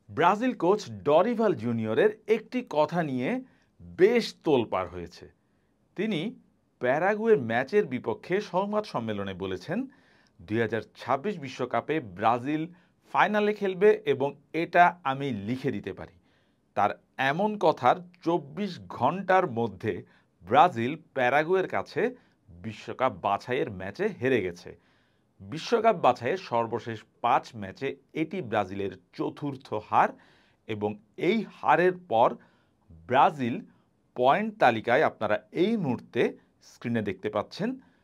Brazil coach Dorival জুনিয়রের একটি কথা নিয়ে বেশ তোলপাড় হয়েছে। তিনি প্যারাগুয়ের ম্যাচের বিপক্ষে সংবাদ সম্মেলনে বলেছেন, ২০২৬ বিশ্বকাপে ব্রাজিল ফাইনালে খেলবে এবং এটা আমি লিখে দিতে পারি। তার এমন কথার ২৪ ঘন্টার মধ্যে ব্রাজিল প্যারাগুয়ের কাছে বিশ্বকাপ বাছাইয়ের ম্যাচে হেরে গেছে। বিশ্বকাপ বাছাইয়ের সর্বশেষ ৫ ম্যাচে এটি ব্রাজিলের চতুর্থ হার এবং এই হারের পর ব্রাজিল পয়েন্ট তালিকায় আপনারা এই মুহূর্তে স্ক্রিনে দেখতে পাচ্ছেন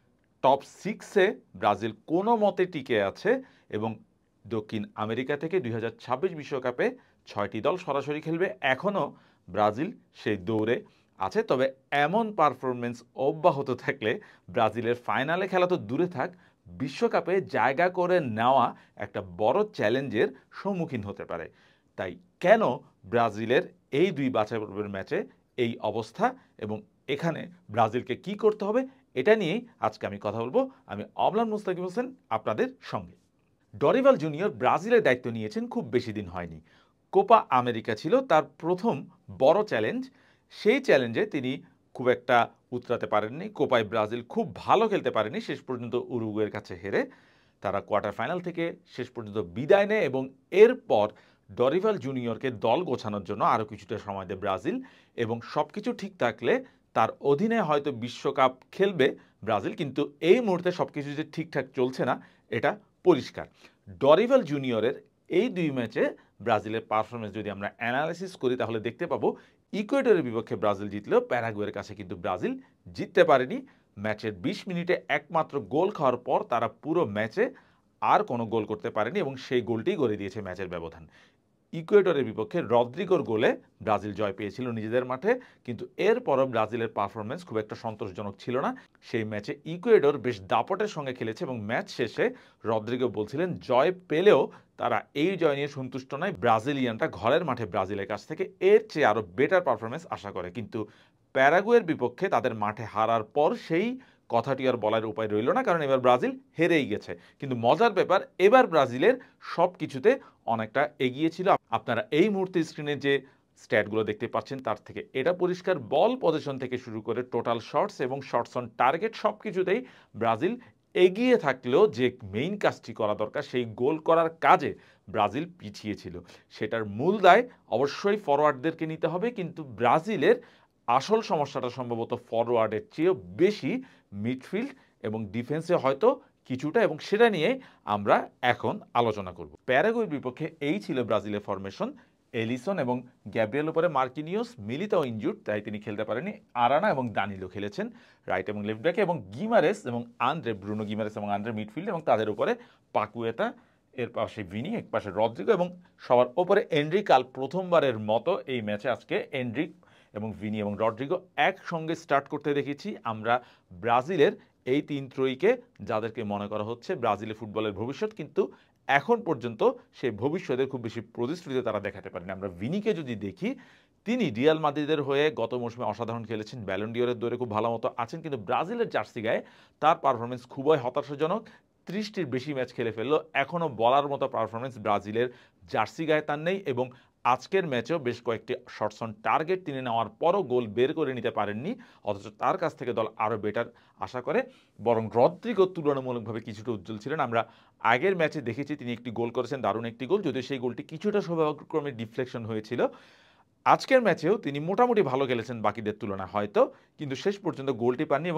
টপ 6-এ ব্রাজিল কোনো মতে টিকে আছে এবং দক্ষিণ আমেরিকা থেকে ২০২৬ বিশ্বকাপে ৬টি দল সরাসরি খেলবে। এখনও ব্রাজিল সেই দৌড়ে আছে, তবে এমন পারফরমেন্স অব্যাহত থাকলে ব্রাজিলের ফাইনালে খেলা তো দূরে থাক, বিশ্বকাপে জায়গা করে নেওয়া একটা বড় চ্যালেঞ্জের সম্মুখীন হতে পারে। তাই কেন ব্রাজিলের এই দুই বাছাই পর্বের ম্যাচে এই অবস্থা এবং এখানে ব্রাজিলকে কি করতে হবে, এটা নিয়েই আজকে আমি কথা বলবো। আমি অমলান মুস্তাকিম হোসেন আপনাদের সঙ্গে। ডরিভাল জুনিয়র ব্রাজিলের দায়িত্ব নিয়েছেন খুব বেশি দিন হয়নি। কোপা আমেরিকা ছিল তার প্রথম বড় চ্যালেঞ্জ। সেই চ্যালেঞ্জে তিনি খুব একটা উতরাতে পারেননি। কোপায় ব্রাজিল খুব ভালো খেলতে পারেনি, শেষ পর্যন্ত উরুগুয়ের কাছে হেরে তারা কোয়ার্টার ফাইনাল থেকে শেষ পর্যন্ত বিদায় নেয় এবং এরপর ডরিভাল জুনিয়রকে দল গোছানোর জন্য আরও কিছুটা সময় দেয় ব্রাজিল এবং সব কিছু ঠিক থাকলে তার অধীনে হয়তো বিশ্বকাপ খেলবে ব্রাজিল। কিন্তু এই মুহূর্তে সব কিছু যে ঠিকঠাক চলছে না এটা পরিষ্কার। ডরিভাল জুনিয়রের এই দুই ম্যাচে ব্রাজিলের পারফরমেন্স যদি আমরা অ্যানালাইসিস করি তাহলে দেখতে পাবো ইকুয়েডরের বিপক্ষে ব্রাজিল জিতলেও প্যারাগুয়ের কাছে কিন্তু ব্রাজিল জিততে পারেনি। ম্যাচের ২০ মিনিটে একমাত্র গোল খাওয়ার পর তারা পুরো ম্যাচে আর কোনো গোল করতে পারেনি এবং সেই গোলটি গড়ে দিয়েছে ম্যাচের ব্যবধান। ইকুয়েডরের বিপক্ষে রদ্রিগোর গোলে ব্রাজিল জয় পেয়েছিল নিজেদের মাঠে, কিন্তু এরপরও ব্রাজিলের পারফরমেন্স খুব একটা সন্তোষজনক ছিল না। সেই ম্যাচে ইকুয়েডর বেশ দাপটের সঙ্গে খেলেছে এবং ম্যাচ শেষে রদ্রিগো বলছিলেন জয় পেলেও তারা এই জয় নিয়ে সন্তুষ্ট নয়, ব্রাজিলিয়ানরা ঘরের মাঠে ব্রাজিলের কাছ থেকে এর চেয়ে আরও বেটার পারফরমেন্স আশা করে। কিন্তু প্যারাগুয়ের বিপক্ষে তাদের মাঠে হারার পর সেই কথাটি আর বলার উপায় রইল না, কারণ এবার ব্রাজিল হেরেই গেছে। কিন্তু মজার ব্যাপার, এবার ব্রাজিলের সব কিছুতে অনেকটা এগিয়ে ছিল। আপনারা এই মুহূর্তে স্ক্রিনে যে স্ট্যাটগুলো দেখতে পাচ্ছেন তার থেকে এটা পরিষ্কার, বল পজিশন থেকে শুরু করে টোটাল শটস এবং শটস অন টার্গেট সব কিছুতেই ব্রাজিল এগিয়ে থাকলেও যে মেইন কাজটি করা দরকার সেই গোল করার কাজে ব্রাজিল পিছিয়ে ছিল। সেটার মূল দায় অবশ্যই ফরওয়ার্ডদেরকে নিতে হবে, কিন্তু ব্রাজিলের আসল সমস্যাটা সম্ভবত ফরওয়ার্ডের চেয়েও বেশি মিডফিল্ড এবং ডিফেন্সে হয়তো কিছুটা, এবং সেটা নিয়ে আমরা এখন আলোচনা করব। প্যারাগুয়ের বিপক্ষে এই ছিল ব্রাজিলের ফরমেশন। এলিসন এবং গ্যাব্রিয়েল উপরে মার্কিনিওস, মিলিতাও ইনজুর্ড তাই তিনি খেলতে পারেনি। আরানা এবং দানিলো খেলেছেন রাইট এবং লেফট ব্যাকে, এবং গিমারেস এবং আন্দ্রে, ব্রুনো গিমারেস এবং আন্দ্রে মিডফিল্ড, এবং তাদের উপরে পাকুয়েতা, এর পাশে ভিনি, এক পাশে রদ্রিগো এবং সবার ওপরে এনরিক। কাল প্রথমবারের মতো এই ম্যাচে আজকে এনরিক এবং ভিনি এবং রদ্রিগো একসঙ্গে স্টার্ট করতে দেখেছি আমরা ব্রাজিলের এই তিন ত্রয়ীকে, যাদেরকে মনে করা হচ্ছে ব্রাজিলের ফুটবলের ভবিষ্যৎ, কিন্তু এখন পর্যন্ত সেই ভবিষ্যতের খুব বেশি প্রতিশ্রুতি তারা দেখাতে পারেনি। আমরা ভিনিকে যদি দেখি, তিনি রিয়াল মাদ্রিদের হয়ে গত মৌসুমে অসাধারণ খেলেছেন, ব্যালন ডিওরের দৌড়ে খুব ভালো মতো আছেন, কিন্তু ব্রাজিলের জার্সি গায়ে তার পারফরমেন্স খুবই হতাশাজনক। 30টির বেশি ম্যাচ খেলে ফেললো, এখনও বলার মতো পারফরমেন্স ব্রাজিলের জার্সি গায়ে তার নেই। এবং আজকের ম্যাচেও বেশ কয়েকটি শটস অন টার্গেট তিনি নেওয়ার পরও গোল বের করে নিতে পারেননি, অথচ তার কাছ থেকে দল আরও বেটার আশা করে। বরং রদ্রিগো তুলনামূলকভাবে কিছুটা উজ্জ্বল ছিলেন। আমরা আগের ম্যাচে দেখেছি তিনি একটি গোল করেছেন, দারুণ একটি গোল, যদিও সেই গোলটি কিছুটা সৌভাগ্যক্রমে ডিফ্লেকশন হয়েছিল। আজকের ম্যাচেও তিনি মোটামুটি ভালো খেলেছেন বাকিদের তুলনায় হয়তো, কিন্তু শেষ পর্যন্ত গোলটি পাননি।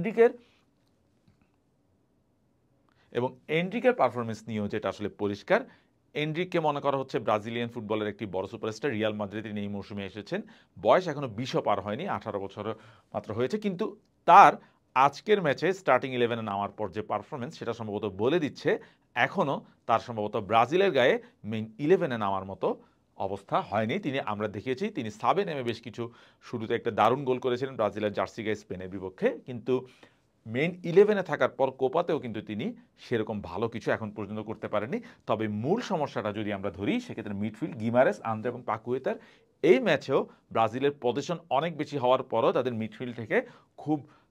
এবং এনরিকের পারফরমেন্স নিয়েও যেটা আসলে পরিষ্কার, এনরিককে মনে করা হচ্ছে ব্রাজিলিয়ান ফুটবলের একটি বড় সুপারস্টার। রিয়াল মাদ্রিদে তিনি এই মৌসুমে এসেছেন, বয়স এখনো 20ও পার হয়নি, 18 বছর মাত্র হয়েছে, কিন্তু তার আজকের ম্যাচে স্টার্টিং 11-এ নামার পর যে পারফরমেন্স সেটা সম্ভবত বলে দিচ্ছে এখনও তার সম্ভবত ব্রাজিলের গায়ে মেইন 11-এ নামার মতো অবস্থা হয়নি। আমরা দেখিয়েছি তিনি সাবে নেমে বেশ কিছু, শুরুতে একটা দারুণ গোল করেছিলেন ব্রাজিলের জার্সি গায়ে স্পেনের বিপক্ষে, কিন্তু মেইন 11-এ থাকার পর কোপাতেও কিন্তু তিনি সেরকম ভালো কিছু এখন পর্যন্ত করতে পারেনি। তবে মূল সমস্যাটা যদি আমরা ধরি সেক্ষেত্রে মিডফিল্ড, গিমারেস, আন্দ্রে এবং পাকুয়েতার এই ম্যাচেও ব্রাজিলের পজিশন অনেক বেশি হওয়ার পরও তাদের মিডফিল্ড থেকে খুব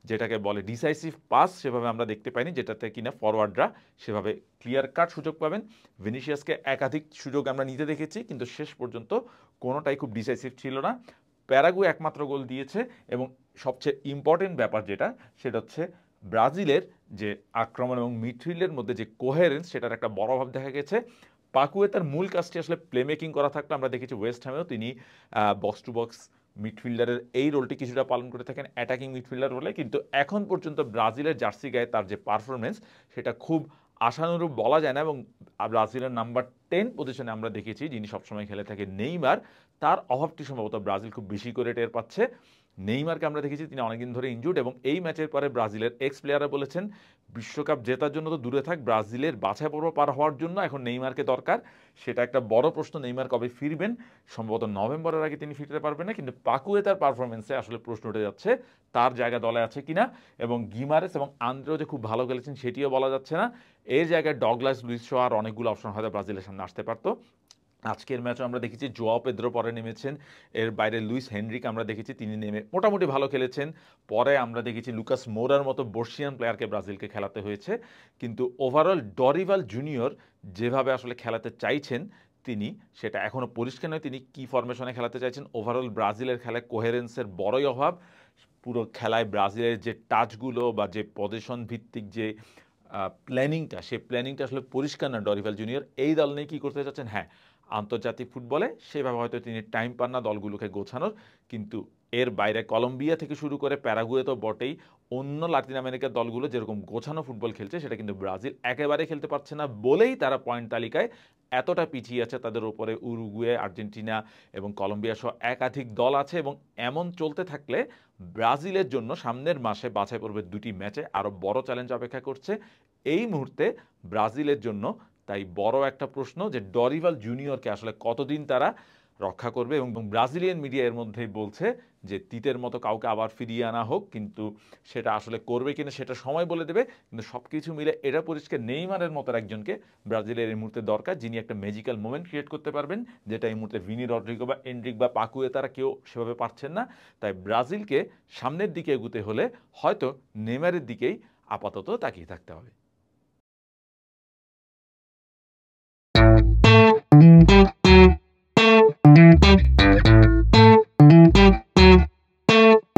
যেটাকে বলে ডিসাইসিভ পাস সেভাবে আমরা দেখতে পাইনি, যেটাতে কিনা ফরওয়ার্ডরা সেভাবে ক্লিয়ার কাট সুযোগ পাবেন। ভিনিসিয়াসকে একাধিক সুযোগ আমরা নিতে দেখেছি, কিন্তু শেষ পর্যন্ত কোনোটাই খুব ডিসাইসিভ ছিল না। প্যারাগুয়ে একমাত্র গোল দিয়েছে, এবং সবচেয়ে ইম্পর্টেন্ট ব্যাপার সেটা হচ্ছে ব্রাজিলের যে আক্রমণ এবং মিডফিল্ডের মধ্যে যে কোহেরেন্স, সেটার একটা বড় অভাব দেখা গেছে। পাকুয়ে তার মূল কাজটি আসলে প্লেমেকিং করা থাকলে আমরা দেখেছি ওয়েস্ট হ্যামেও তিনি বক্স টু বক্স মিডফিল্ডারের এই রোলটি কিছুটা পালন করে থাকেন অ্যাটাকিং মিডফিল্ডার রোলে, কিন্তু এখন পর্যন্ত ব্রাজিলের জার্সি গায়ে তার যে পারফরমেন্স সেটা খুব আশানুরূপ বলা যায় না। এবং ব্রাজিলের নাম্বার 10 পজিশনে আমরা দেখেছি যিনি সবসময় খেলে থাকে নেইমার, তার অভাবটি সম্ভবত ব্রাজিল খুব বেশি করে টের পাচ্ছে। নেইমারকে আমরা দেখেছি তিনি অনেকদিন ধরে ইনজুর্ড, এবং এই ম্যাচের পরে ব্রাজিলের এক্স প্লেয়াররা বলেছেন বিশ্বকাপ জেতার জন্য তো দূরে থাক, ব্রাজিলের বাছাই পর্ব পার হওয়ার জন্য এখন নেইমারকে দরকার। সেটা একটা বড় প্রশ্ন, নেইমার কবে ফিরবেন? সম্ভবত নভেম্বরের আগে তিনি ফিরতে পারবেন না, কিন্তু পাকুয়ে তার পারফরমেন্সে আসলে প্রশ্ন উঠে যাচ্ছে তার জায়গা দলে আছে কিনা। এবং গিমারেস এবং আন্দ্রেও যে খুব ভালো খেলেছেন সেটিও বলা যাচ্ছে না। এর জায়গায় ডগলাস লুইস সহ আর অনেকগুলো অপশন হয়তো ব্রাজিলের সামনে আসতে পারতো। আজকের ম্যাচও আমরা দেখেছি জোয়াও পেদ্রো পরে নেমেছেন, এর বাইরে লুইস হেনরিক আমরা দেখেছি তিনি নেমে মোটামুটি ভালো খেলেছেন। পরে আমরা দেখেছি লুকাস মোরার মতো বর্ষিয়ান প্লেয়ারকে ব্রাজিলকে খেলাতে হয়েছে, কিন্তু ওভারঅল ডরিভাল জুনিয়র যেভাবে আসলে খেলাতে চাইছেন তিনি, সেটা এখনও পরিষ্কার নয় তিনি কি ফরমেশনে খেলাতে চাইছেন। ওভারঅল ব্রাজিলের খেলায় কোহেরেন্সের বড়ই অভাব। পুরো খেলায় ব্রাজিলের যে টাচগুলো বা যে পজিশন ভিত্তিক যে প্ল্যানিংটা, সেই প্ল্যানিংটা আসলে পরিষ্কার না ডরিভাল জুনিয়র এই দল নিয়ে কী করতে চাচ্ছেন। হ্যাঁ, আন্তর্জাতিক ফুটবলে সেভাবে হয়তো তিনি টাইম পান না দলগুলোকে গোছানোর, কিন্তু এর বাইরে কলম্বিয়া থেকে শুরু করে প্যারাগুয়ে তো বটেই, অন্য লাতিন আমেরিকার দলগুলো যেরকম গোছানো ফুটবল খেলছে সেটা কিন্তু ব্রাজিল একেবারে খেলতে পারছে না বলেই তারা পয়েন্ট তালিকায় এতটা পিছিয়ে আছে। তাদের উপরে উরুগুয়ে, আর্জেন্টিনা এবং কলম্বিয়া সহ একাধিক দল আছে, এবং এমন চলতে থাকলে ব্রাজিলের জন্য সামনের মাসে বাছাই পর্বের 2টি ম্যাচে আরও বড় চ্যালেঞ্জ অপেক্ষা করছে এই মুহূর্তে ব্রাজিলের জন্য। তাই বড় একটা প্রশ্ন যে ডরিভাল জুনিয়রকে আসলে কতদিন তারা রক্ষা করবে, এবং ব্রাজিলিয়ান মিডিয়া এর মধ্যেই বলছে যে তিতের মতো কাউকে আবার ফিরিয়ে আনা হোক, কিন্তু সেটা আসলে করবে কিনা সেটা সময় বলে দেবে। কিন্তু সব কিছু মিলে এটা পরিষ্কার নেইমারের মতো একজনকে ব্রাজিলের এই মুহূর্তে দরকার, যিনি একটা ম্যাজিক্যাল মোমেন্ট ক্রিয়েট করতে পারবেন, যেটা এই মুহূর্তে ভিনি রড্রিগো বা এন্ড্রিক বা পাকুয়ে তারা কেউ সেভাবে পারছেন না। তাই ব্রাজিলকে সামনের দিকে এগুতে হলে হয়তো নেইমারের দিকেই আপাতত তাকিয়ে থাকতে হবে।